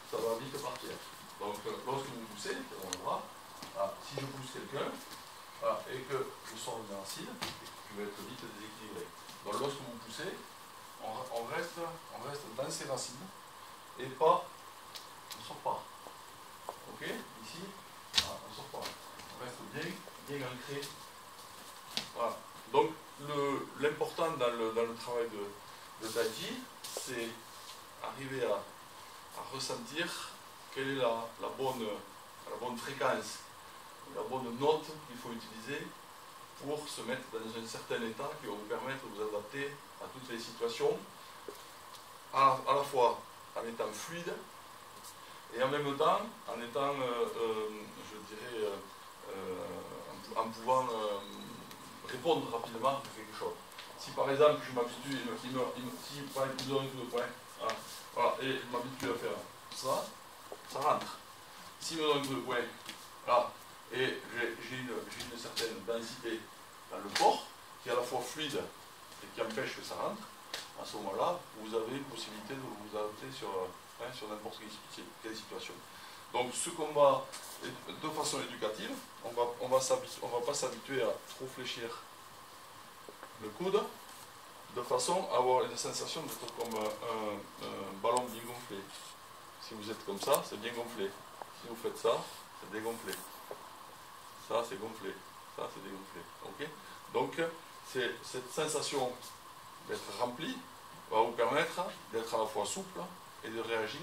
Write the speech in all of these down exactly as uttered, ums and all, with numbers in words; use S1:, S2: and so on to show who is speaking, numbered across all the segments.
S1: ça va vite partir. Donc euh, lorsque vous poussez, on le bras, voilà, si je pousse quelqu'un, voilà, et que je sors une racine, je vais être vite déséquilibré. Donc lorsque vous poussez, on, on, reste, on reste dans ces racines, et pas, on ne sort pas. Ok? Ici, voilà, on ne sort pas. On reste bien, bien ancré. Voilà. Donc l'important dans le, dans le travail de, de Tai Chi, c'est arriver à, à ressentir quelle est la, la, bonne, la bonne fréquence, la bonne note qu'il faut utiliser pour se mettre dans un certain état qui va vous permettre de vous adapter à toutes les situations, à, à la fois en étant fluide et en même temps en étant, euh, euh, je dirais, euh, euh, en, en pouvant euh, répondre rapidement à quelque chose. Si par exemple je m'habitue, il me, il me, il me, si par exemple je donne un coup de poing, voilà, voilà, et je m'habitue à faire ça, ça rentre. S'il me donne un coup de poing, là, et j'ai une, une certaine densité dans le corps, qui est à la fois fluide et qui empêche que ça rentre, à ce moment-là, vous avez une possibilité de vous adapter sur, hein, sur n'importe quelle situation. Donc ce qu'on va, de façon éducative, on va, on va, on va pas s'habituer à trop fléchir le coude, de façon à avoir une sensation d'être comme un, un, un ballon bien gonflé. Si vous êtes comme ça, c'est bien gonflé. Si vous faites ça, c'est dégonflé. Ça, c'est gonflé. Ça, c'est dégonflé. Okay? Donc, cette sensation d'être rempli va vous permettre d'être à la fois souple et de réagir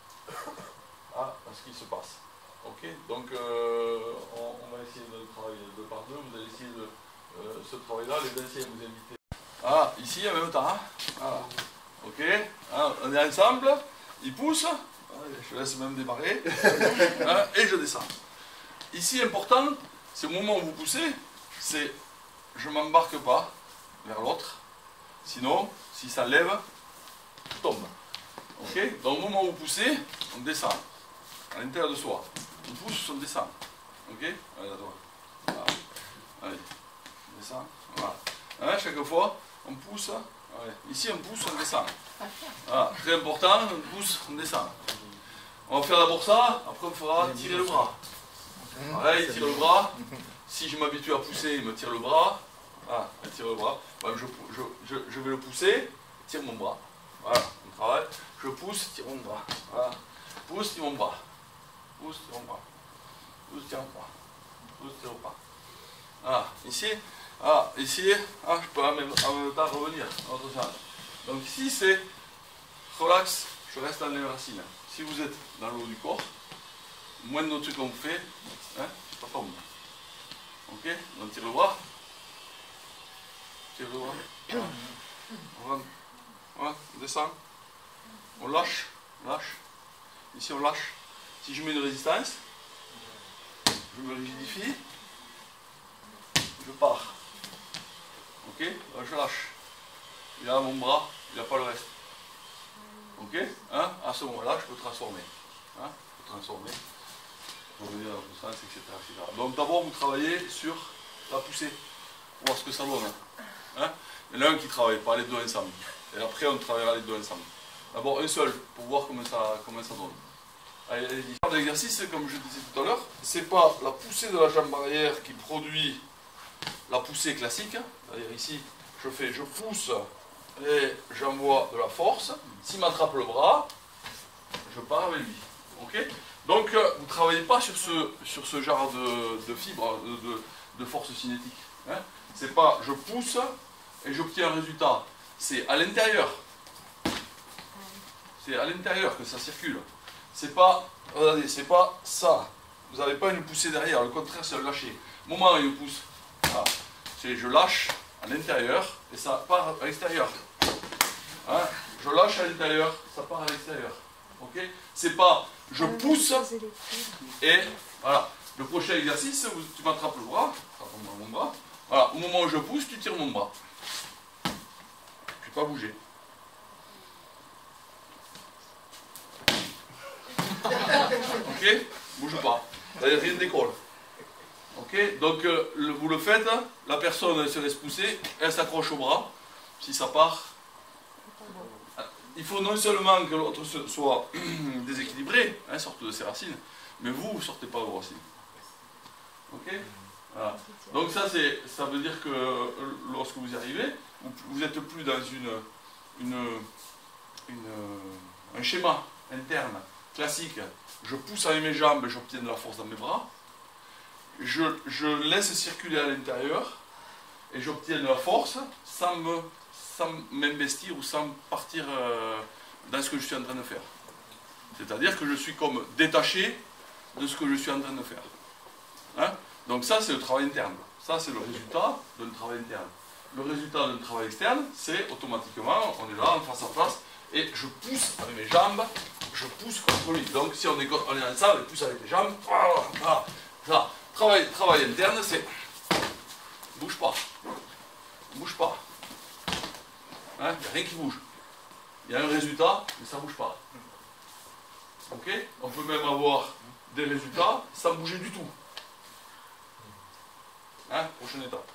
S1: à, à ce qui se passe. Okay? Donc, euh, on, on va essayer de travailler deux par deux. Vous allez essayer de euh, ce travail-là. Les anciens, vous invitez. Ah, ici en même temps. Hein? Voilà. Ok, hein, on est ensemble. Il pousse. Je laisse même démarrer. Hein, et je descends. Ici, important, c'est au moment où vous poussez, c'est je ne m'embarque pas vers l'autre. Sinon, si ça lève, je tombe. Ok. Donc au moment où vous poussez, on descend. À l'intérieur de soi. On pousse, on descend. Ok. Allez, voilà. Allez, on descend. Voilà. Hein, chaque fois, on pousse. Allez. Ici, on pousse, on descend. Voilà. Très important, on pousse, on descend. On va faire d'abord ça, après on fera tirer le bras. Pareil, tirer le bras. Si je m'habitue à pousser, il me tire le bras. Ah, il tire le bras. Je, je, je, je vais le pousser, tire mon bras. Voilà, on travaille. Je pousse, tire mon bras. Voilà. Pousse, tire mon bras. Pousse, tire mon bras. Pousse, tire mon bras. Pousse, tire mon bras. Voilà, ici, ah, ici, ah, je peux en même, en même temps revenir dans l'autre sens. Donc ici, c'est relax, je reste dans les racines. Si vous êtes dans le haut du corps, moins de trucs qu'on fait, hein, ça tombe. Ok, on tire le bras. Tire le bras. On rentre. Voilà, on descend. On lâche. On lâche. Ici on lâche. Si je mets une résistance, je me rigidifie. Je pars. Ok, là, je lâche. Il y a mon bras, il n'y a pas le reste. Ok, hein, à ce moment-là, je peux transformer. Hein, je peux transformer. Revenir dans le sens, et cetera, et cetera. Donc d'abord, vous travaillez sur la poussée, pour voir ce que ça donne. Hein? Il y en a un qui travaille, pas les deux ensemble. Et après, on travaillera les deux ensemble. D'abord, un seul, pour voir comment ça, comment ça donne. Allez, allez-y. L'exercice, comme je disais tout à l'heure, c'est pas la poussée de la jambe arrière qui produit la poussée classique. C'est-à-dire ici, je fais, je pousse et j'envoie de la force. S'il m'attrape le bras, je pars avec lui. Ok? Donc, euh, vous ne travaillez pas sur ce, sur ce genre de, de fibres, de, de, de force cinétique. Hein? C'est pas je pousse et j'obtiens un résultat. C'est à l'intérieur. C'est à l'intérieur que ça circule. C'est pas, regardez, c'est pas ça. Vous n'avez pas une poussée derrière, le contraire, c'est le lâcher. Au moment où il pousse, voilà. C'est je lâche à l'intérieur et ça part à l'extérieur. Hein? Je lâche à l'intérieur, ça part à l'extérieur. Ok? C'est pas je pousse et voilà. Le prochain exercice, vous, tu m'attrapes le bras, mon bras. Voilà. Au moment où je pousse, tu tires mon bras. Je ne vais pas bouger. Ok? Bouge pas. Rien ne décolle. Ok? Donc euh, le, vous le faites, la personne elle se laisse pousser, elle s'accroche au bras. Si ça part, il faut non seulement que l'autre soit déséquilibré, hein, sorte de ses racines, mais vous, vous ne sortez pas vos racines. Ok? Voilà. Donc ça, ça veut dire que lorsque vous y arrivez, vous n'êtes plus dans une, une, une, un schéma interne classique. Je pousse avec mes jambes et j'obtiens de la force dans mes bras. Je, je laisse circuler à l'intérieur et j'obtiens de la force sans me, sans m'investir ou sans partir euh, dans ce que je suis en train de faire. C'est-à-dire que je suis comme détaché de ce que je suis en train de faire. Hein? Donc ça, c'est le travail interne. Ça, c'est le résultat d'un travail interne. Le résultat d'un travail externe, c'est automatiquement, on est là, en face à face, et je pousse avec mes jambes, je pousse contre lui. Donc si on est, on est ensemble, je pousse avec les jambes, voilà. Ça. Travail, travail interne, c'est bouge pas, bouge pas. Hein? Il n'y a rien qui bouge. Il y a un résultat, mais ça ne bouge pas. Ok? On peut même avoir des résultats sans bouger du tout. Hein? Prochaine étape.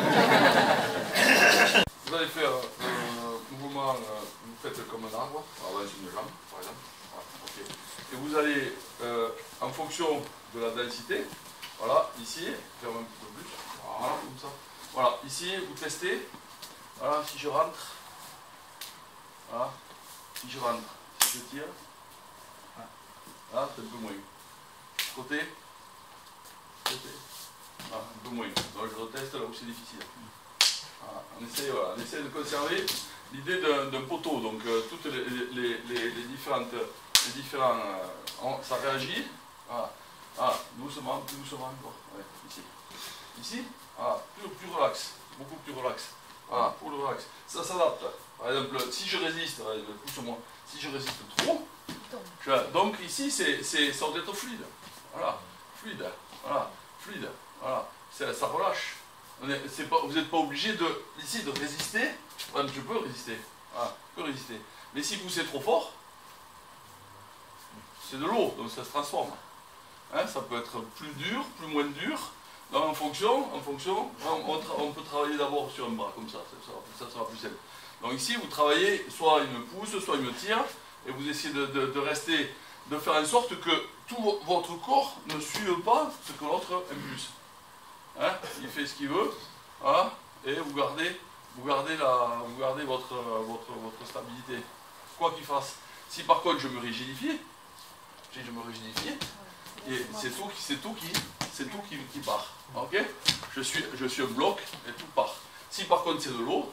S1: Vous allez faire un mouvement, vous faites comme un arbre, dans une jambe par exemple. Voilà, okay. Et vous allez, euh, en fonction de la densité, voilà, ici, faire un petit peu plus, voilà, comme ça. Voilà, ici, vous testez, voilà, si je rentre, voilà, si je rentre, si je tire, là, c'est un peu moins. Côté, côté. Ah, un peu moins. Donc je reteste là où c'est difficile. Voilà. On, essaie, voilà, on essaie de conserver l'idée d'un poteau. Donc euh, toutes les, les, les, les différentes. Les différents, euh, on, ça réagit. Voilà. Voilà. Doucement, plus doucement encore. Ouais, ici. Ici, voilà. plus, plus relax. Beaucoup plus relax. Voilà, pour le relax. Ça s'adapte. Par exemple, si je résiste, pousse-moi. Si je résiste trop, je, donc ici c'est ça doit être fluide. Voilà. Fluide. Voilà. Fluide. Voilà, ça, ça relâche. On est, c'est pas, vous n'êtes pas obligé de, ici de résister. Enfin, je peux résister. Voilà, je peux résister. Mais si vous poussez trop fort, c'est de l'eau, donc ça se transforme. Hein, ça peut être plus dur, plus moins dur. Donc en fonction, en fonction, on, on, on peut travailler d'abord sur un bras, comme ça, ça sera, ça sera plus simple. Donc ici, vous travaillez, soit il me pousse, soit il me tire, et vous essayez de, de, de rester, de faire en sorte que tout votre corps ne suive pas ce que l'autre impulse. Hein, il fait ce qu'il veut, voilà, et vous gardez, vous gardez, la, vous gardez votre, votre, votre stabilité, quoi qu'il fasse. Si par contre je me rigidifie, si je me rigidifie, et c'est tout, c'est tout qui, c'est tout qui, qui part. Ok? Je suis, je suis un bloc et tout part. Si par contre c'est de l'eau,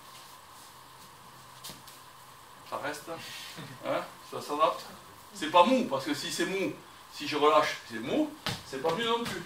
S1: ça reste, hein, ça s'adapte. C'est pas mou, parce que si c'est mou, si je relâche, c'est mou, c'est pas mieux non plus.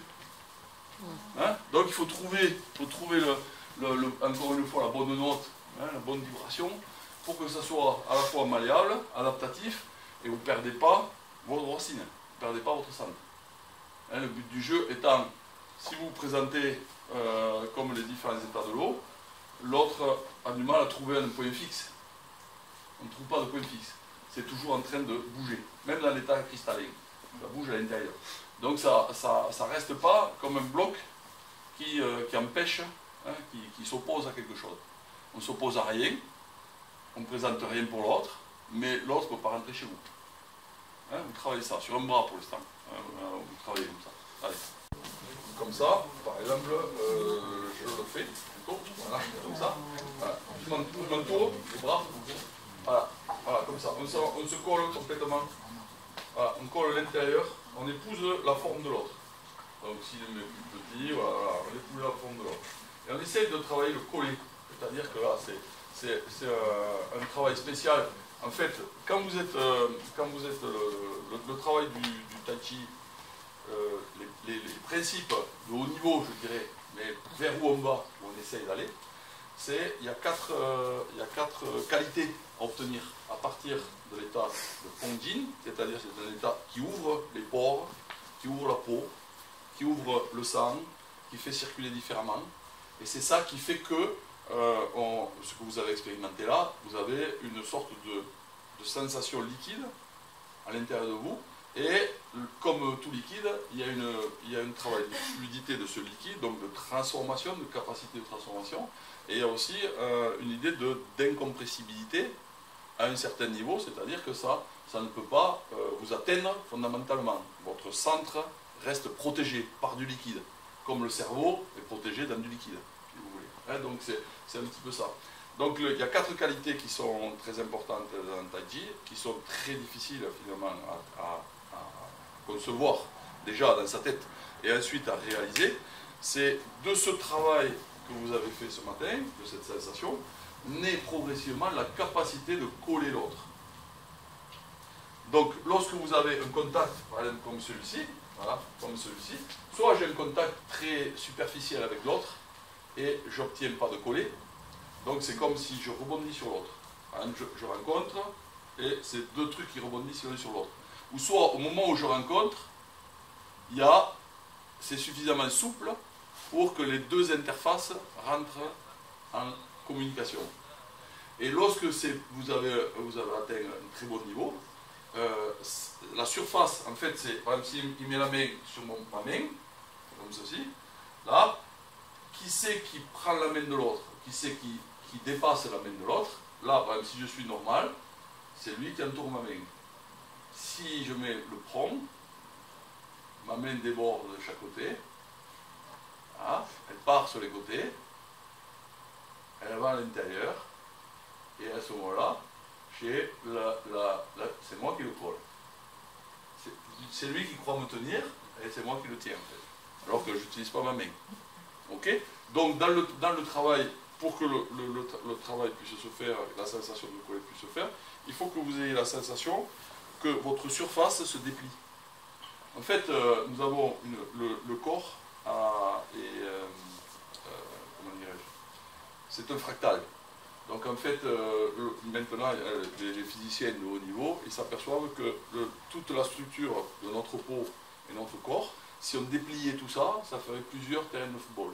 S1: Hein? Donc il faut trouver, faut trouver le, le, le, encore une fois la bonne note, hein, la bonne vibration, pour que ça soit à la fois malléable, adaptatif, et vous ne perdez pas vos racines, vous ne perdez pas votre centre. Hein, le but du jeu étant, si vous vous présentez euh, comme les différents états de l'eau, l'autre a du mal à trouver un point fixe. On ne trouve pas de point fixe. C'est toujours en train de bouger, même dans l'état cristallin. Ça bouge à l'intérieur. Donc ça ça, ça reste pas comme un bloc qui, euh, qui empêche, hein, qui, qui s'oppose à quelque chose. On ne s'oppose à rien, on ne présente rien pour l'autre, mais l'autre ne peut pas rentrer chez vous. Hein, vous travaillez ça, sur un bras pour l'instant. Hein, vous travaillez comme ça. Allez. Comme ça, par exemple, euh, je le fais plutôt, voilà, comme ça. Voilà. Je m'entoure, les bras, voilà, voilà, comme ça. On se, on se colle complètement. Voilà, on colle l'intérieur, on épouse la forme de l'autre. Donc s'il est plus petit, voilà, voilà, on épouse la forme de l'autre. Et on essaye de travailler le collé. C'est-à-dire que là, c'est un, un travail spécial. En fait, quand vous êtes, euh, quand vous êtes le, le, le travail du, du tai chi, euh, les, les, les principes de haut niveau, je dirais, mais vers où on va, où on essaye d'aller, c'est il y a quatre, euh, il y a quatre qualités à obtenir à partir de l'état de Pongjin, c'est-à-dire c'est un état qui ouvre les pores, qui ouvre la peau, qui ouvre le sang, qui fait circuler différemment. Et c'est ça qui fait que, euh, on, ce que vous avez expérimenté là, vous avez une sorte de, de sensation liquide à l'intérieur de vous. Et comme tout liquide, il y a, une, il y a un travail de fluidité de ce liquide, donc de transformation, de capacité de transformation. Et il y a aussi euh, une idée d'incompressibilité à un certain niveau, c'est-à-dire que ça, ça ne peut pas euh, vous atteindre fondamentalement. Votre centre reste protégé par du liquide, comme le cerveau est protégé dans du liquide, si vous voulez. Hein, donc c'est un petit peu ça. Donc le, il y a quatre qualités qui sont très importantes dans le Tai Chi, qui sont très difficiles finalement à, à, à concevoir déjà dans sa tête et ensuite à réaliser. C'est de ce travail que vous avez fait ce matin, de cette sensation, naît progressivement la capacité de coller l'autre. Donc lorsque vous avez un contact, par exemple comme celui-ci, voilà, comme celui-ci, soit j'ai un contact très superficiel avec l'autre et je n'obtiens pas de coller, donc c'est comme si je rebondis sur l'autre. Je, je rencontre et c'est deux trucs qui rebondissent l'un sur l'autre. Ou soit au moment où je rencontre, il y a, c'est suffisamment souple pour que les deux interfaces rentrent en communication. Et lorsque vous avez, vous avez atteint un très bon niveau, euh, la surface, en fait, c'est, par exemple, s'il met la main sur mon, ma main, comme ceci, là, qui c'est qui prend la main de l'autre, qui c'est qui, qui dépasse la main de l'autre, là, par exemple, si je suis normal, c'est lui qui entoure ma main. Si je mets le prompt, ma main déborde de chaque côté, voilà, elle part sur les côtés, elle va à l'intérieur, et à ce moment-là, c'est moi qui le colle. C'est lui qui croit me tenir, et c'est moi qui le tiens en fait, alors que je n'utilise pas ma main. Ok? Donc dans le, dans le travail, pour que le, le, le, le travail puisse se faire, la sensation de coller puisse se faire, il faut que vous ayez la sensation que votre surface se déplie. En fait, euh, nous avons une, le, le corps à, et euh, euh, comment dirais-je, c'est un fractal. Donc en fait, euh, maintenant, les, les physiciens de haut niveau, ils s'aperçoivent que le, toute la structure de notre peau et notre corps, si on dépliait tout ça, ça ferait plusieurs terrains de football.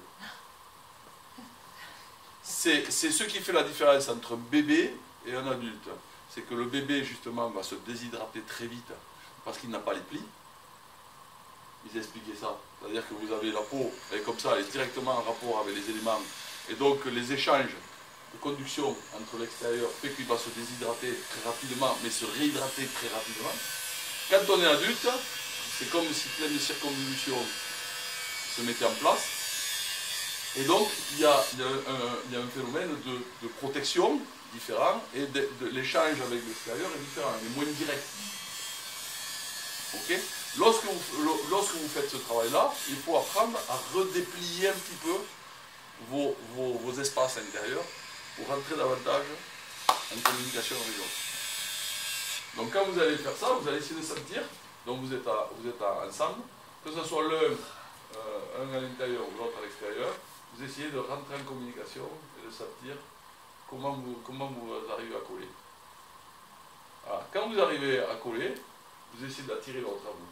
S1: C'est ce qui fait la différence entre un bébé et un adulte. C'est que le bébé, justement, va se déshydrater très vite parce qu'il n'a pas les plis. Ils expliquaient ça. C'est-à-dire que vous avez la peau, elle est comme ça, elle est directement en rapport avec les éléments. Et donc les échanges de conduction entre l'extérieur fait qu'il va se déshydrater très rapidement, mais se réhydrater très rapidement. Quand on est adulte, c'est comme si plein de circonvolutions se mettaient en place. Et donc, il y a, il y a, un, il y a un phénomène de, de protection différent, et de, de, l'échange avec l'extérieur est différent, il est moins direct. Okay? Lorsque, vous, lorsque vous faites ce travail-là, il faut apprendre à redéplier un petit peu vos, vos, vos espaces intérieurs pour rentrer davantage en communication avec l'autre. Donc quand vous allez faire ça, vous allez essayer de sentir, donc vous êtes, à, vous êtes à, ensemble, que ce soit l'un euh, un à l'intérieur ou l'autre à l'extérieur, vous essayez de rentrer en communication et de sentir comment vous, comment vous arrivez à coller. Voilà. Quand vous arrivez à coller, vous essayez d'attirer l'autre à vous.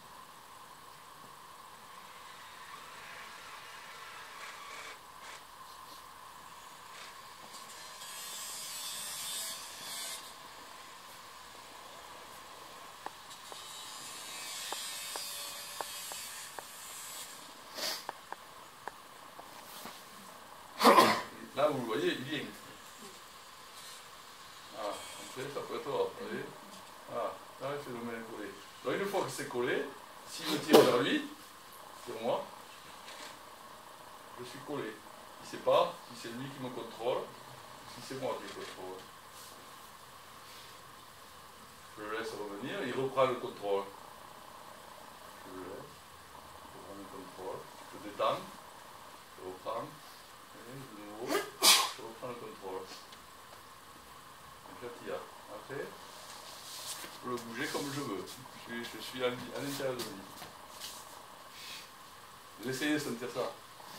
S1: Là, vous le voyez, il vient. Ah, après, ça peut être l'autre, vous voyez. Ah, là, le phénomène est collé. Donc, une fois que c'est collé, s'il me tire vers lui, sur moi, je suis collé. Il ne sait pas si c'est lui qui me contrôle, si c'est moi qui le contrôle. Je le laisse revenir, il reprend le contrôle. Je le laisse, il reprend le contrôle. Je détends, je reprends. De nouveau, je reprends le contrôle. J'attire. Après, je peux le bouger comme je veux. Je suis, je suis à l'intérieur de lui. Vous essayez de sentir ça.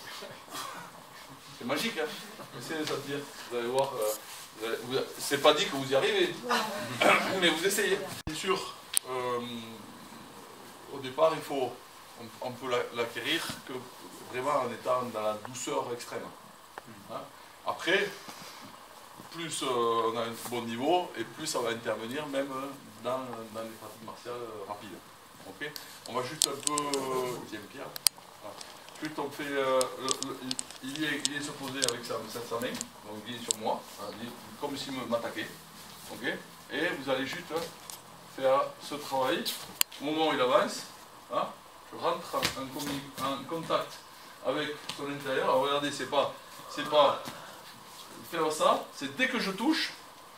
S1: C'est magique, hein? Essayez de sentir. Vous allez voir. Euh, C'est pas dit que vous y arrivez. Mais vous essayez. Bien sûr, euh, au départ, il faut. On, on peut l'acquérir que vraiment en étant dans la douceur extrême. Hein? Après, plus euh, on a un bon niveau et plus ça va intervenir même dans, dans les pratiques martiales rapides. Okay? On va juste un peu. Deuxième pierre. Voilà. Juste on fait. Euh, le, le, il, est, il est se poser avec sa, sa, sa main, donc il est sur moi, hein, il est comme s'il m'attaquait. Ok. Et vous allez juste faire ce travail. Au moment où il avance, hein, je rentre en, en, en contact avec son intérieur. Alors regardez, c'est pas, c'est pas faire ça, c'est dès que je touche,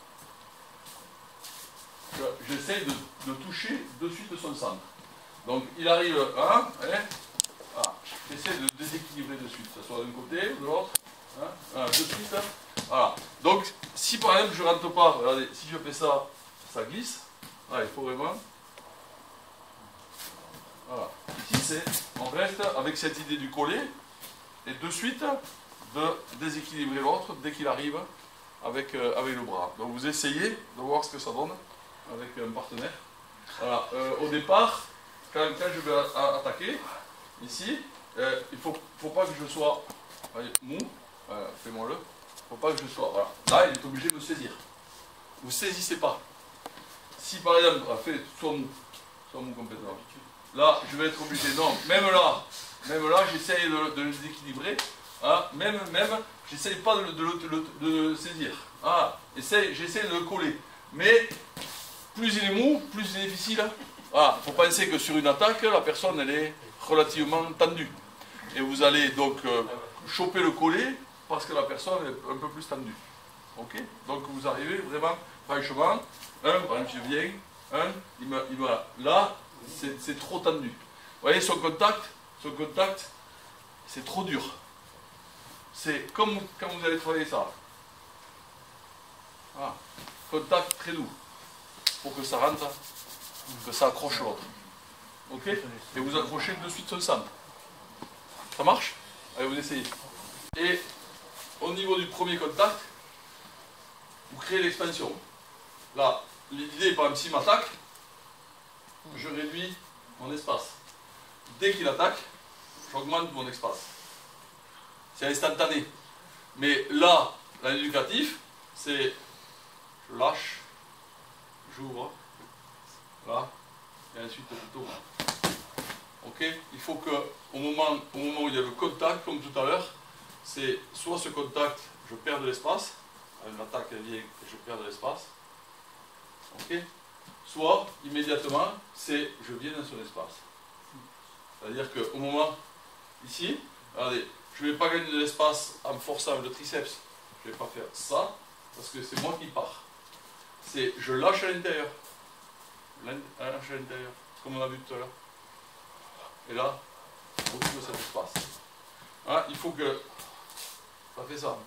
S1: j'essaie de, de toucher de suite son centre. Donc il arrive un, hein, voilà, j'essaie de déséquilibrer de suite, que ce soit d'un côté ou de l'autre, hein, voilà, de suite. Voilà. Donc si par exemple je rentre pas, regardez, si je fais ça, ça glisse. Voilà, il faut vraiment. Voilà. Ici c'est, on reste avec cette idée du collet et de suite de déséquilibrer l'autre dès qu'il arrive avec, euh, avec le bras. Donc vous essayez de voir ce que ça donne avec un partenaire. Voilà. Euh, au départ, quand, quand je vais a, a, attaquer, ici, euh, il ne faut, faut pas que je sois allez, mou, euh, fais-moi-le, il ne faut pas que je sois, voilà. Là il est obligé de me saisir. Vous ne saisissez pas. Si par exemple, fait, soit mou, soit mou complètement. Là, je vais être obligé, non, même là, même là, j'essaye de, de le déséquilibrer. Hein, même, même, j'essaye pas de, de, de, de le saisir. Ah, j'essaye de le coller. Mais plus il est mou, plus il est difficile. Ah, faut penser que sur une attaque, la personne elle est relativement tendue. Et vous allez donc euh, choper le collet parce que la personne est un peu plus tendue. Ok? Donc vous arrivez vraiment, franchement, un, par exemple, je viens, un, il me, il me, là, c'est trop tendu. Vous voyez, son contact, son contact, c'est trop dur. C'est comme quand vous allez travailler ça. Ah, contact très doux. Pour que ça rentre, que ça accroche l'autre. Ok? Et vous accrochez de suite son centre. Ça marche? Allez, vous essayez. Et au niveau du premier contact, vous créez l'expansion. Là, l'idée, par exemple, s'il m'attaque, je réduis mon espace. Dès qu'il attaque, j'augmente mon espace. C'est instantané. Mais là, l'éducatif, c'est je lâche, j'ouvre, là, et ensuite je tourne. Ok? Il faut que au moment, au moment où il y a le contact, comme tout à l'heure, c'est soit ce contact, je perds de l'espace, une attaque elle vient et je perds de l'espace. Ok? Soit immédiatement, c'est je viens dans son espace. C'est-à-dire qu'au moment ici, regardez, je ne vais pas gagner de l'espace en forçant le triceps. Je ne vais pas faire ça, parce que c'est moi qui pars. C'est je lâche à l'intérieur. Lâche à l'intérieur, comme on a vu tout à l'heure. Et là, on retrouve cet espace. Hein, il faut que ça fait ça.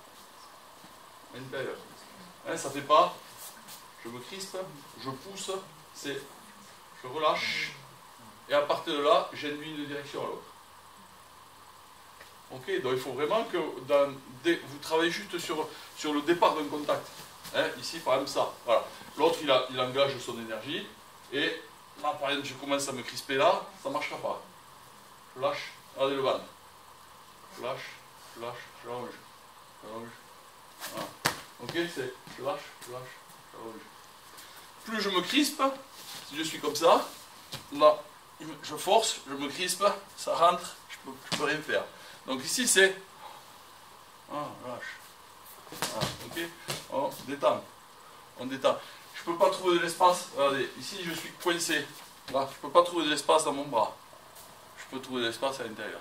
S1: À l'intérieur. Hein, ça ne fait pas, je me crispe, je pousse, c'est je relâche. Et à partir de là, j'induis une direction à l'autre. Ok, donc il faut vraiment que dans des, vous travaillez juste sur, sur le départ d'un contact. Hein, ici, par exemple, ça. Voilà. L'autre, il, il engage son énergie. Et là, par exemple, je commence à me crisper là, ça ne marchera pas. Je lâche. Regardez le ventre. Je lâche, je lâche, je ronge. Je ronge. Voilà. Ok, c'est je lâche, je lâche, je ronge. Plus je me crispe, si je suis comme ça, là, je force, je me crispe, ça rentre, je ne peux, je peux rien faire. Donc ici c'est, ah, lâche, ah, ok, on détend, on détend. Je ne peux pas trouver de l'espace, regardez, ici je suis coincé, là, je ne peux pas trouver de l'espace dans mon bras, je peux trouver de l'espace à l'intérieur.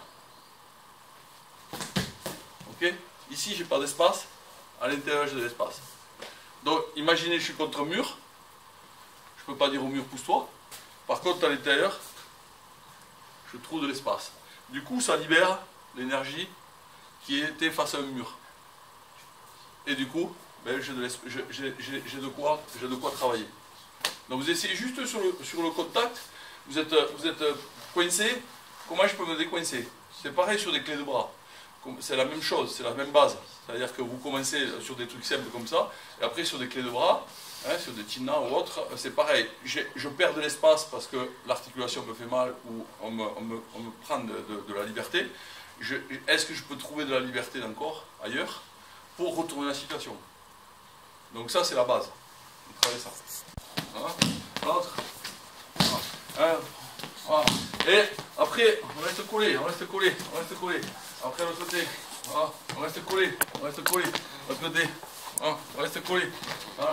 S1: Ok, ici j'ai pas d'espace, à l'intérieur j'ai de l'espace. Donc imaginez je suis contre un mur, je ne peux pas dire au mur pousse-toi, par contre à l'intérieur, je trouve de l'espace. Du coup ça libère l'énergie qui était face à un mur. Et du coup, ben, j'ai de, de, quoi, de quoi travailler. Donc vous essayez juste sur le, sur le contact, vous êtes, vous êtes coincé, comment je peux me décoincer? C'est pareil sur des clés de bras. C'est la même chose, c'est la même base. C'est-à-dire que vous commencez sur des trucs simples comme ça, et après sur des clés de bras, hein, sur des tinas ou autres, c'est pareil. Je perds de l'espace parce que l'articulation me fait mal ou on me, on me, on me prend de, de, de la liberté. Est-ce que je peux trouver de la liberté dans le corps, ailleurs, pour retourner la situation? Donc ça, c'est la base. Vous travaillez ça. Voilà. L'autre. Voilà. Voilà. Et après, on reste collé, on reste collé, on reste collé. Après, l'autre côté. Voilà. On reste collé, on reste collé. L'autre côté. Hein, on reste collé. Voilà,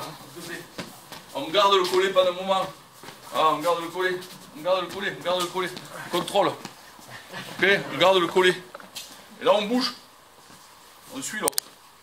S1: on garde le collé pendant un moment. Ah, on garde le collé. On garde le collé. On garde le collé. Contrôle. Ok, on garde le collé. Et là, on bouge. On suit l'autre.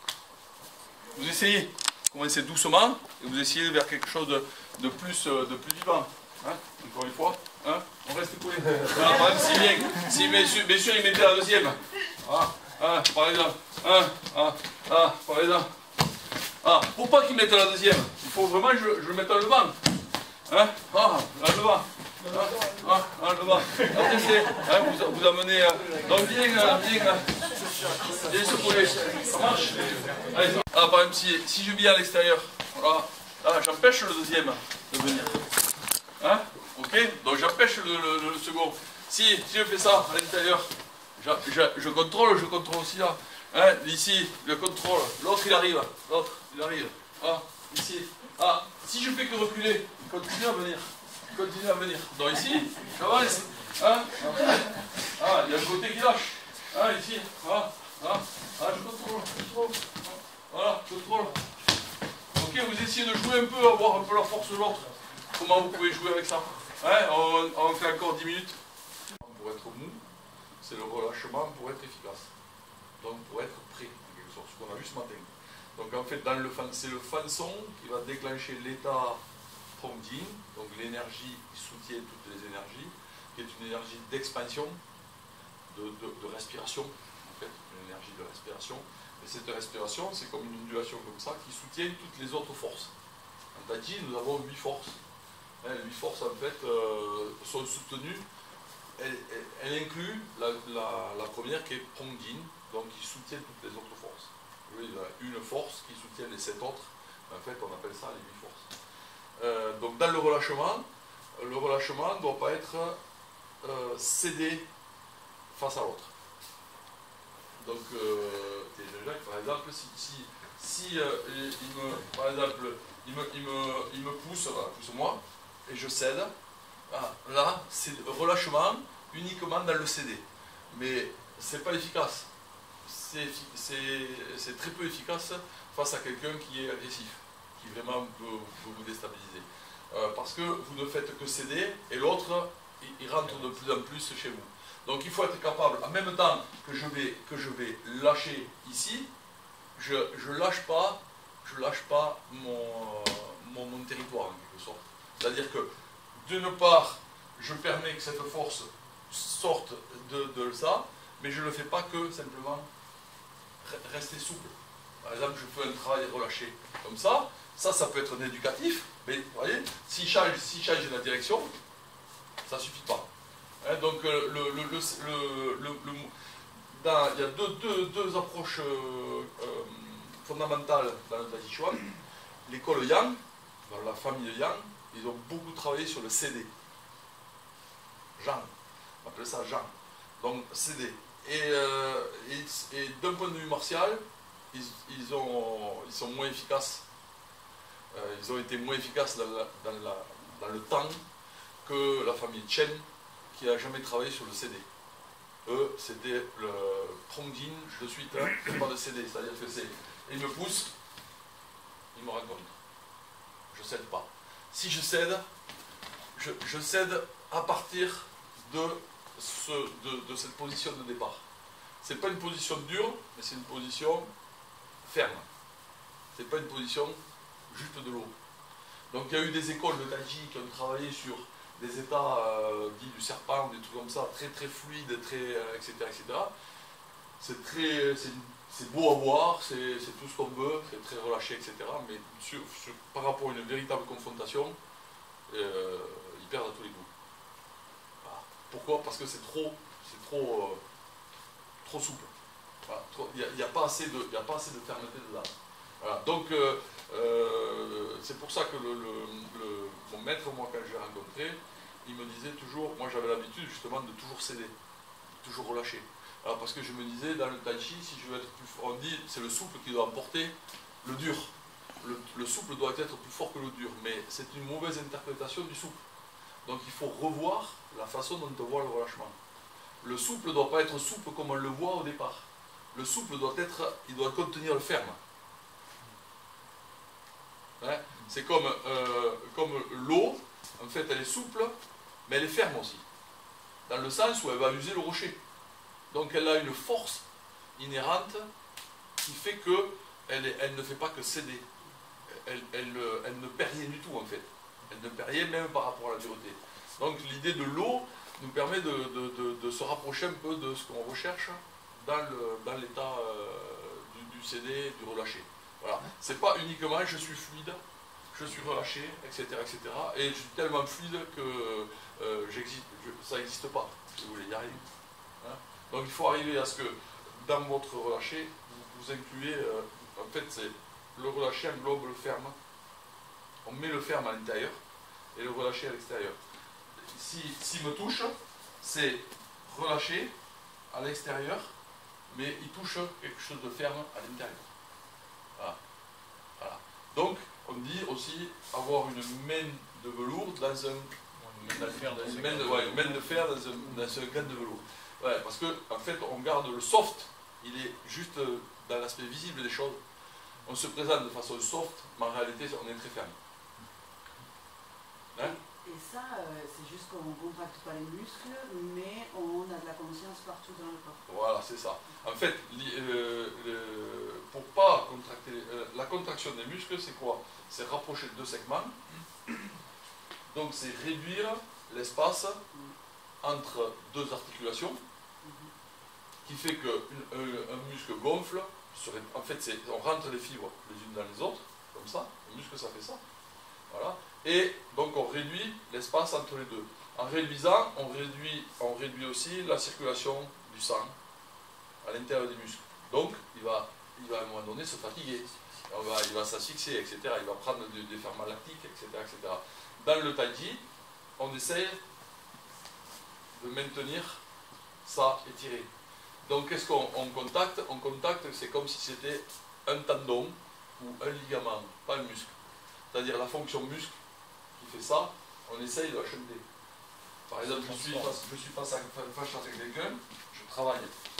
S1: Vous essayez. Vous commencez doucement et vous essayez vers quelque chose de, de, plus, de plus vivant. Hein, encore une fois. Hein, on reste collé. Voilà, par exemple, si bien, si bien sûr, bien sûr, il mettait la deuxième. Ah, ah, par exemple. Ah, ah, ah, par exemple. Ah, pour pas qu'il mette la deuxième, il faut vraiment que je, je le mette en levant. Hein? Ah, en levant. Ah, ah, en levant. Attendez, hein, vous, vous amenez. Euh, donc bien, euh, bien, euh, bien se coller. Ça marche? Allez, ah, par exemple, si, si je viens à l'extérieur, voilà, ah, j'empêche le deuxième de venir. Hein? Ok? Donc j'empêche le, le, le second. Si, si je fais ça à l'intérieur, je, je, je contrôle, je contrôle aussi là. Hein, ici, le contrôle, l'autre il arrive, l'autre il arrive, ah, ici, ah, si je fais que reculer, il continue à venir, il continue à venir, donc ici, j'avance, hein, ah, il y a le côté qui lâche, hein, ici, ah, ah, ah, je contrôle, je contrôle, voilà, je contrôle, ok, vous essayez de jouer un peu, avoir un peu la force de l'autre, comment vous pouvez jouer avec ça, hein, on, on fait encore dix minutes, pour être mou, c'est le relâchement pour être efficace. Donc pour être prêt, en quelque sorte, ce qu'on a vu ce matin. Donc en fait, c'est le fanson qui va déclencher l'état Prongjin, donc l'énergie qui soutient toutes les énergies, qui est une énergie d'expansion, de, de, de respiration, en fait, une énergie de respiration. Et cette respiration, c'est comme une ondulation comme ça, qui soutient toutes les autres forces. En Tai Chi, nous avons huit forces. Hein, les huit forces, en fait, euh, sont soutenues. Elle, elle, elle inclut la, la, la première qui est Prongjin, donc qui soutient toutes les autres forces. Oui, il y a une force qui soutient les sept autres, en fait on appelle ça les huit forces. Euh, donc dans le relâchement, le relâchement ne doit pas être euh, cédé face à l'autre. Donc, euh, par exemple, si, si, si euh, il, me, par exemple, il me, il me, il me pousse, voilà, pousse-moi, et je cède, ah, là, c'est relâchement uniquement dans le cédé. Mais c'est pas efficace. C'est très peu efficace face à quelqu'un qui est agressif, qui vraiment peut, peut vous déstabiliser. Euh, parce que vous ne faites que céder et l'autre, il, il rentre de plus en plus chez vous. Donc il faut être capable, en même temps que je vais, que je vais lâcher ici, je ne lâche pas, je lâche pas mon, mon, mon territoire en quelque sorte. C'est-à-dire que d'une part, je permets que cette force sorte de, de ça, mais je ne le fais pas que simplement rester souple. Par exemple, je fais un travail relâché comme ça, ça, ça peut être un éducatif, mais vous voyez, s'il change, s'il change la direction, ça ne suffit pas. Hein, donc, le, le, le, le, le, le, dans, il y a deux, deux, deux approches euh, euh, fondamentales dans le Tai Chi Chuan. L'école Yang, dans la famille Yang, ils ont beaucoup travaillé sur le C D. Zhang, on appelle ça Zhang. Donc, C D. Et, euh, et, et d'un point de vue martial, ils, ils, ont, ils sont moins efficaces. Euh, ils ont été moins efficaces dans, la, dans, la, dans le temps que la famille Chen, qui n'a jamais travaillé sur le C D. Eux, c'était le Prongjin de suite, hein, c'est pas de C D, c'est-à-dire que c'est. Ils me poussent, ils me rencontrent. Je ne cède pas. Si je cède, je, je cède à partir de Ce, de, de cette position de départ. Ce n'est pas une position dure, mais c'est une position ferme. Ce n'est pas une position juste de l'eau. Donc il y a eu des écoles de Tai Chi qui ont travaillé sur des états euh, dits du serpent, des trucs comme ça, très très fluides, très, euh, et cetera et cetera. C'est très, c'est beau à voir, c'est tout ce qu'on veut, c'est très relâché, et cetera. Mais sur, sur, par rapport à une véritable confrontation, euh, ils perdent à tous les coups. Pourquoi? Parce que c'est trop, c'est trop, euh, trop souple. Il n'y a, a pas assez de, il y a pas assez de fermeté dedans. Voilà. Donc, euh, euh, c'est pour ça que le, le, le, mon maître, moi, quand je l'ai rencontré, il me disait toujours, moi j'avais l'habitude justement de toujours céder, de toujours relâcher. Alors, parce que je me disais, dans le Tai Chi, si je veux être plus fort, on dit, c'est le souple qui doit emporter le dur. Le, le souple doit être plus fort que le dur, mais c'est une mauvaise interprétation du souple. Donc il faut revoir la façon dont on voit le relâchement. Le souple ne doit pas être souple comme on le voit au départ. Le souple doit être, il doit contenir le ferme. Hein. C'est comme, euh, comme l'eau, en fait elle est souple, mais elle est ferme aussi. Dans le sens où elle va user le rocher. Donc elle a une force inhérente qui fait qu'elle elle ne fait pas que céder. Elle, elle, elle ne perd rien du tout en fait. Elle ne perd rien même par rapport à la dureté. Donc l'idée de l'eau nous permet de, de, de, de se rapprocher un peu de ce qu'on recherche dans l'état euh, du, du cédé, du relâché. Voilà. C'est pas uniquement je suis fluide, je suis relâché, et cetera et cetera. Et je suis tellement fluide que euh, j'existe, je, ça n'existe pas, si vous voulez y arriver. Hein. Donc il faut arriver à ce que dans votre relâché, vous, vous incluez, euh, en fait c'est le relâché englobe le ferme. On met le ferme à l'intérieur et le relâché à l'extérieur. Si, si me touche, c'est relâché à l'extérieur, mais il touche quelque chose de ferme à l'intérieur. Voilà. Voilà. Donc, on dit aussi avoir une main de velours dans un... Une main de fer dans, une main de, ouais, une main de fer dans un, dans un gant de velours. Ouais, parce qu'en en fait, on garde le soft, il est juste dans l'aspect visible des choses. On se présente de façon soft, mais en réalité, on est très ferme. Hein?
S2: Et ça, euh, c'est juste qu'on ne contracte pas les muscles, mais on a de la conscience partout dans le corps.
S1: Voilà, c'est ça. En fait, euh, euh, pour pas contracter, euh, la contraction des muscles, c'est quoi? C'est rapprocher deux segments. Donc, c'est réduire l'espace entre deux articulations, qui fait qu'un un muscle gonfle. En fait, on rentre les fibres les unes dans les autres, comme ça. Le muscle, ça fait ça. Voilà. Et donc on réduit l'espace entre les deux. En réduisant, on réduit, on réduit aussi la circulation du sang à l'intérieur des muscles. Donc il va, il va à un moment donné se fatiguer, on va, il va s'asphyxier, et cetera. Il va prendre des, des ferments lactiques, et cetera, et cetera. Dans le tai chi, on essaye de maintenir ça étiré. Donc qu'est-ce qu'on contacte? On contacte, c'est comme si c'était un tendon ou un ligament, pas un muscle. C'est-à-dire la fonction muscle qui fait ça, on essaye de la chanter. Par exemple, je suis face, je suis face à, face à quelqu'un, je travaille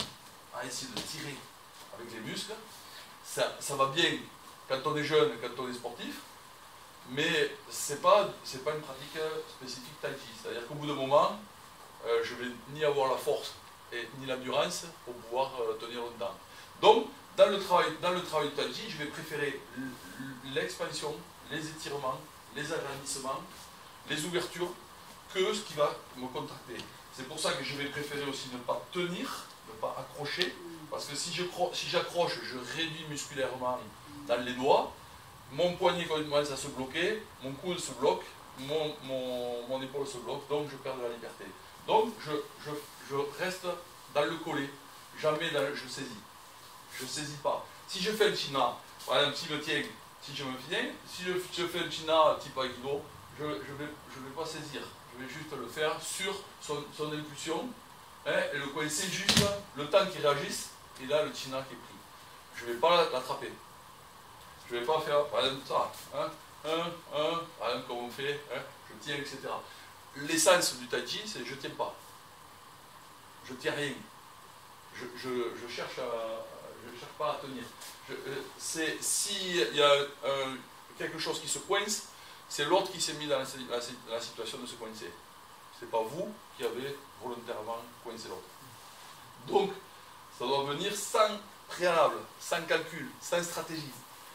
S1: à essayer de tirer avec les muscles. Ça, ça va bien quand on est jeune, quand on est sportif, mais ce n'est pas, c'est pas une pratique spécifique tai chi. C'est-à-dire qu'au bout d'un moment, euh, je ne vais ni avoir la force et ni l'endurance pour pouvoir euh, tenir longtemps. Donc, dans le travail, dans le travail du tai chi, je vais préférer l'expansion, les étirements, les agrandissements, les ouvertures, que ce qui va me contracter. C'est pour ça que je vais préférer aussi ne pas tenir, ne pas accrocher, parce que si j'accroche, je réduis musculairement dans les doigts, mon poignet commence à se bloquer, mon coude se bloque, mon, mon, mon épaule se bloque, donc je perds de la liberté. Donc je, je, je reste dans le collet, jamais dans le, je saisis. Je ne saisis pas. Si je fais le china, par exemple, si je tiens, si je me tiens, si je, je fais le china type aikido, je ne vais, je vais pas saisir. Je vais juste le faire sur son, son impulsion, hein, et le coincer juste le temps qu'il réagisse, et là le china qui est pris. Je ne vais pas l'attraper. Je ne vais pas faire, par exemple, ça, hein, un, un, par exemple, comme on fait, hein, je tiens, et cetera. L'essence du tai chi, c'est je ne tiens pas. Je ne tiens rien. Je, je, je cherche à, je cherche pas à tenir. Euh, S'il y a euh, quelque chose qui se coince, c'est l'autre qui s'est mis dans la, la, la situation de se coincer. Ce n'est pas vous qui avez volontairement coincé l'autre. Donc, ça doit venir sans préalable, sans calcul, sans stratégie.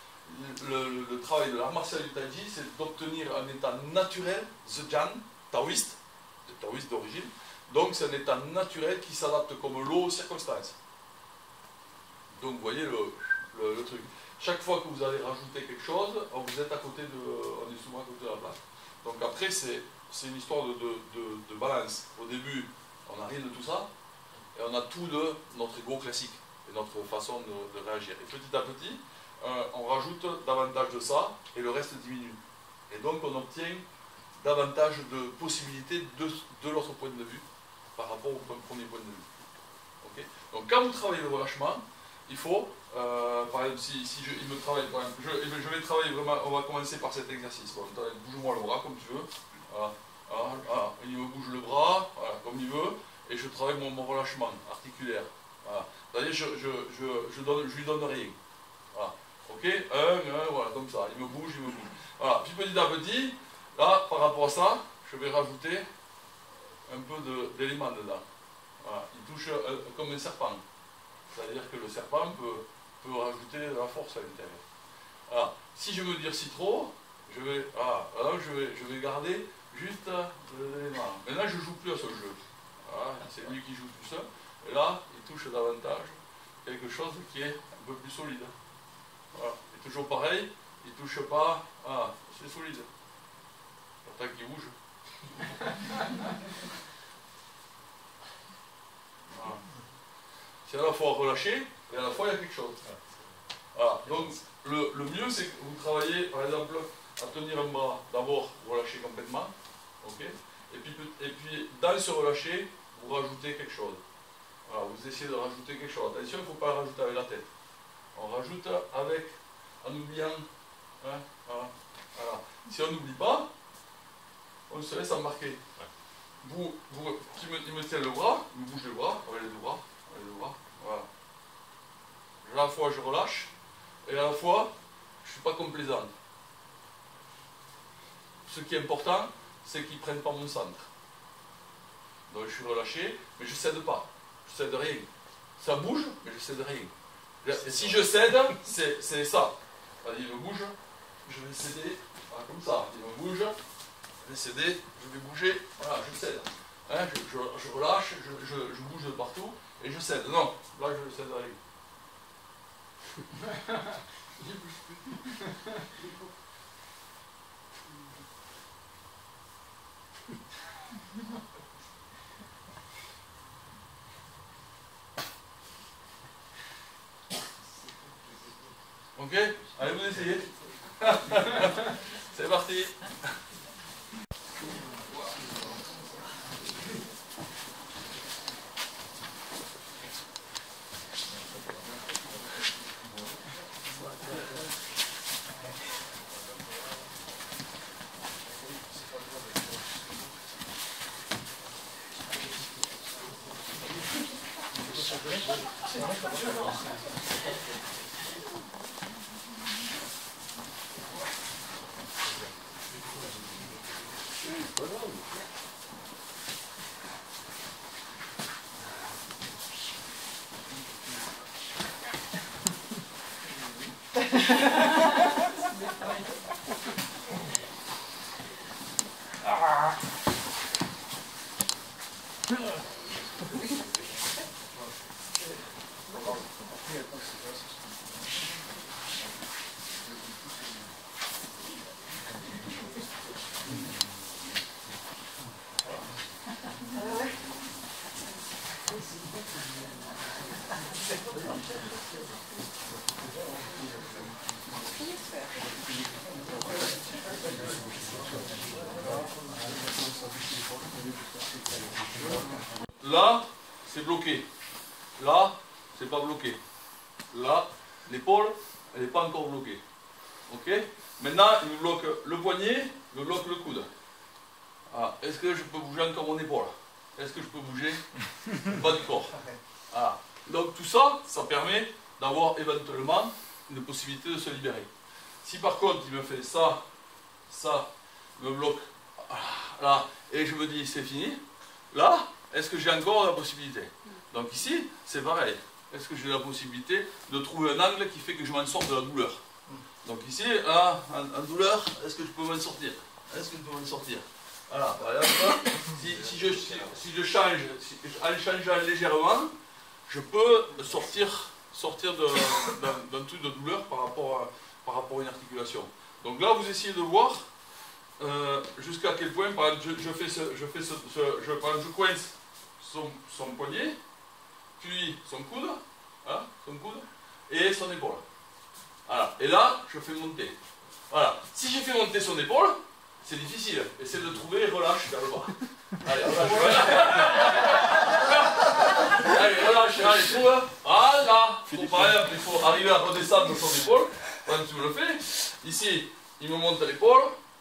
S1: Le, le, le travail de l'art martial du tai chi, c'est d'obtenir un état naturel, zhejiang, taoïste, taoïste d'origine. Donc, c'est un état naturel qui s'adapte comme l'eau aux circonstances. Donc, vous voyez le, le, le truc. Chaque fois que vous allez rajouter quelque chose, vous êtes à côté de, on est souvent à côté de la plaque. Donc après, c'est une histoire de, de, de, de balance. Au début, on n'a rien de tout ça, et on a tout de notre ego classique, et notre façon de, de réagir. Et petit à petit, euh, on rajoute davantage de ça, et le reste diminue. Et donc on obtient davantage de possibilités de, de l'autre point de vue, par rapport au premier point de vue. Okay. Donc quand vous travaillez le relâchement, il faut, euh, par exemple, si, si je, il me travaille, par exemple, je, je vais travailler vraiment, on va commencer par cet exercice. Bon, bouge-moi le bras comme tu veux. Voilà, voilà, voilà. Il me bouge le bras, voilà, comme il veut, et je travaille mon, mon relâchement articulaire. Voilà. C'est-à-dire, je, je, je, je, donne, je lui donne rien. Voilà. Ok, un, un, voilà, comme ça, il me bouge, il me bouge. Voilà, puis petit à petit, là, par rapport à ça, je vais rajouter un peu d'éléments dedans. Voilà, il touche euh, comme un serpent. C'est-à-dire que le serpent peut, peut rajouter de la force à l'intérieur. Voilà. Si je veux dire si trop, je vais, voilà, alors je vais, je vais garder juste l'élément. Maintenant, je ne joue plus à ce jeu. Voilà, c'est lui qui joue tout seul. Et là, il touche davantage quelque chose qui est un peu plus solide. Voilà. Et toujours pareil, il ne touche pas. Ah, c'est solide. Pourtant qu'il bouge. Voilà. C'est à la fois relâché et à la fois il y a quelque chose. Voilà. Donc le, le mieux c'est que vous travaillez par exemple à tenir un bras, d'abord vous relâchez complètement, ok, et puis, et puis dans ce relâché, vous rajoutez quelque chose. Voilà, vous essayez de rajouter quelque chose. Attention, il ne faut pas le rajouter avec la tête. On rajoute avec, en oubliant, hein, voilà, voilà. Si on n'oublie pas, on se laisse embarquer. Vous, vous, qui me, il me tient le bras, il me bouge le bras, avec les deux bras, avec les deux bras, voilà. À la fois je relâche, et à la fois je ne suis pas complaisant. Ce qui est important, c'est qu'ils ne prennent pas mon centre. Donc je suis relâché, mais je ne cède pas, je ne cède rien. Ça bouge, mais je ne cède rien. Et si je cède, c'est ça. Il me bouge, je vais céder, voilà, comme ça, il me bouge. Je vais céder, je vais bouger, voilà, je cède. Hein, je, je, je relâche, je, je, je bouge de partout et je cède. Non, là je ne cède rien. Je bouge plus. Ok, allez vous essayez. C'est parti. Là, c'est bloqué. Là, c'est pas bloqué. Là, l'épaule, elle n'est pas encore bloquée. Ok? Maintenant, il me bloque le poignet, il me bloque le coude. Ah, est-ce que je peux bouger encore mon épaule? Est-ce que je peux bouger le bas du corps? Ah. Donc tout ça, ça permet d'avoir éventuellement une possibilité de se libérer. Si par contre, il me fait ça, ça, me bloque là, et je me dis c'est fini, là, est-ce que j'ai encore la possibilité? Donc ici, c'est pareil. Est-ce que j'ai la possibilité de trouver un angle qui fait que je m'en sorte de la douleur? Donc ici, là, en, en douleur, est-ce que je peux m'en sortir? Est-ce que je peux m'en sortir? Voilà, par exemple, si, si, je, si, si je change, si, en changeant légèrement, je peux sortir, sortir d'un truc de douleur par rapport, à, par rapport à une articulation. Donc là, vous essayez de voir euh, jusqu'à quel point, par exemple, je, je fais ce, je fais ce, ce je, par exemple, je coince son, son poignet, puis son coude, hein, son coude, et son épaule. Voilà. Et là, je fais monter. Voilà. Si j'ai fait monter son épaule, c'est difficile. Essaye de trouver et relâche vers le bas. Allez, relâche. Allez, relâche, allez, trouve. Voilà. Faut, par exemple, il faut arriver à redescendre son épaule. Quand tu le fais. Ici, il me monte l'épaule.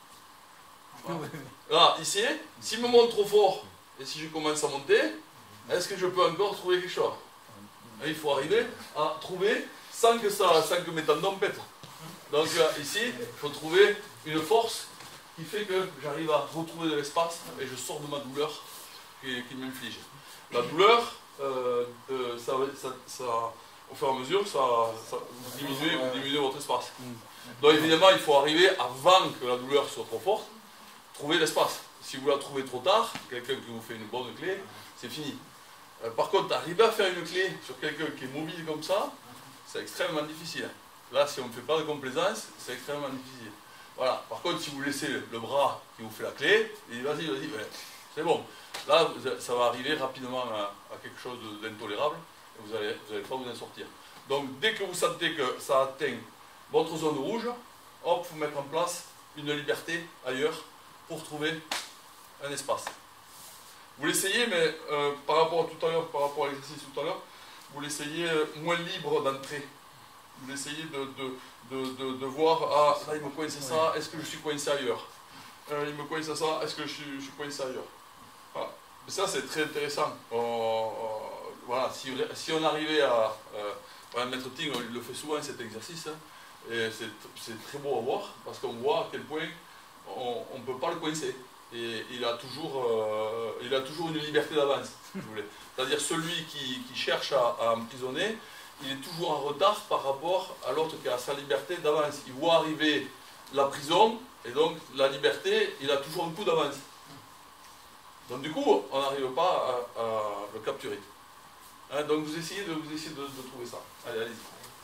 S1: Là, ici, s'il me monte trop fort, et si je commence à monter, est-ce que je peux encore trouver quelque chose? Il faut arriver à trouver sans que, ça, sans que mes tendons pètent. Donc euh, ici, il faut trouver une force qui fait que j'arrive à retrouver de l'espace et je sors de ma douleur qui, qui m'inflige. La douleur, euh, euh, ça, ça, ça, au fur et à mesure, ça, ça, vous, diminuez, vous diminuez votre espace. Donc évidemment, il faut arriver, avant que la douleur soit trop forte, trouver l'espace. Si vous la trouvez trop tard, quelqu'un qui vous fait une bonne clé, c'est fini. Euh, par contre, arriver à faire une clé sur quelqu'un qui est mobile comme ça, c'est extrêmement difficile. Là, si on ne fait pas de complaisance, c'est extrêmement difficile. Voilà. Par contre, si vous laissez le, le bras qui vous fait la clé, il dit vas-y, vas-y, ben, c'est bon. Là, ça va arriver rapidement à, à quelque chose d'intolérable et vous n'allez vous allez pas vous en sortir. Donc, dès que vous sentez que ça atteint votre zone rouge, hop, vous mettez en place une liberté ailleurs pour trouver un espace. Vous l'essayez, mais euh, par rapport à tout à l'heure, par rapport à l'exercice tout à l'heure, vous l'essayez moins libre d'entrée. Vous essayez de, de, de, de, de voir, ah, là il me coince ça, est-ce que je suis coincé ailleurs? euh, Il me coince ça, est-ce que je suis, je suis coincé ailleurs? Voilà. Mais ça c'est très intéressant. On, on, voilà, si, si on arrivait à... Euh, voilà, Maître Ting, il le fait souvent cet exercice, hein, et c'est très beau à voir, parce qu'on voit à quel point on ne peut pas le coincer. Et il a toujours, euh, il a toujours une liberté d'avance, si vous voulez. C'est-à-dire celui qui, qui cherche à, à emprisonner, il est toujours en retard par rapport à l'autre qui a sa liberté d'avance. Il voit arriver la prison, et donc la liberté, il a toujours un coup d'avance. Donc du coup, on n'arrive pas à, à le capturer. Hein, donc vous essayez de, vous essayez de, de trouver ça. Allez, allez-y.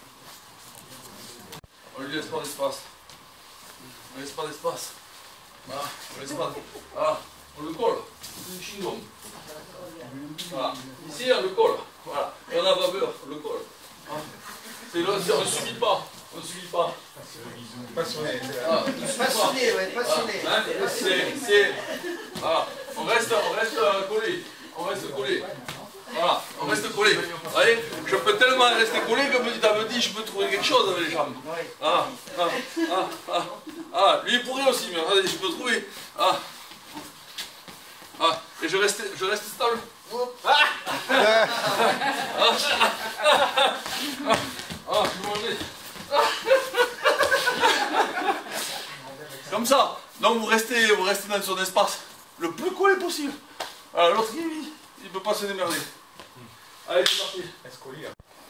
S1: On lui laisse pas d'espace. On ne laisse pas d'espace. Voilà, on laisse pas. Voilà, on le colle. C'est du chewing-gum. Voilà. Ici, on le colle. Voilà. Et on n'a pas peur, on le colle. Hein. On ne subit pas. On ne subit pas.
S3: Passionné.
S1: Ah,
S3: Passionné, ouais, passionné.
S1: Hein, c'est. Voilà. On reste, on reste euh, collé. On reste collé. Voilà, on reste collé. Vous voyez, je peux tellement rester collé que petit à petit, je peux trouver quelque chose avec les jambes. Ah, ah, ah, ah. Ah, lui il pourrait aussi, mais regardez, je peux trouver. Ah, ah, et je reste, je reste stable. Ah, ah, ah, je vais manger. Comme ça. Donc vous restez, vous restez dans son espace le plus collé possible. Alors l'autre, il ne peut pas se démerder. Allez, c'est parti.
S3: Escolia.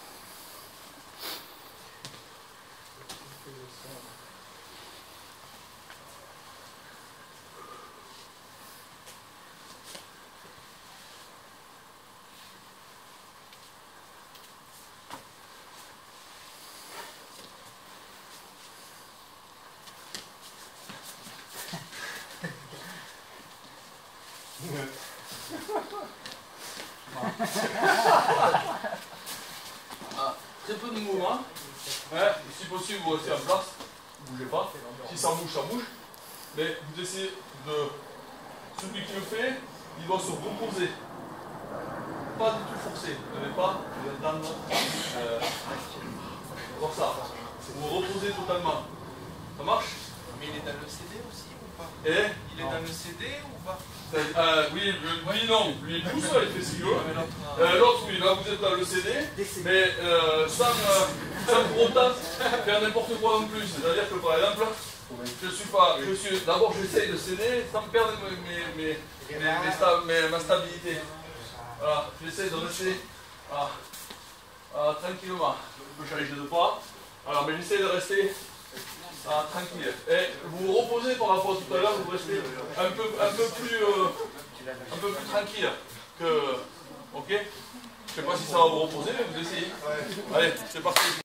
S1: Ah, très peu de mouvement. Ouais, si possible, vous restez en place. Ne bougez pas. Si ça bouge, ça bouge. Mais vous essayez de. Celui qui le fait, il doit se reposer. Pas du tout forcer. Vous n'avez pas d'entendre. Euh, comme ça. Vous reposez totalement. Ça marche?
S3: Mais il est dans le C D aussi ou pas?
S1: Et
S3: Il est dans le C D ou pas?
S1: Euh, oui, lui non, lui tout seul il fait ce qu'il veut. Euh, L'autre oui, là vous êtes dans le C D, mais euh, sans, euh, sans pour autant faire n'importe quoi non plus. C'est-à-dire que par exemple, je suis pas, je suis, d'abord j'essaye de céder sans perdre mes, mes, mes, mes sta, mes, ma stabilité. Voilà, j'essaie de rester voilà, voilà, tranquillement. Je peux changer de pas, alors mais j'essaie de rester. Ah, tranquille. Et vous vous reposez par rapport à tout à l'heure, vous restez un peu, un peu plus, euh, un peu plus tranquille que. Ok? Je ne sais pas si ça va vous reposer, mais vous essayez. Allez, c'est parti.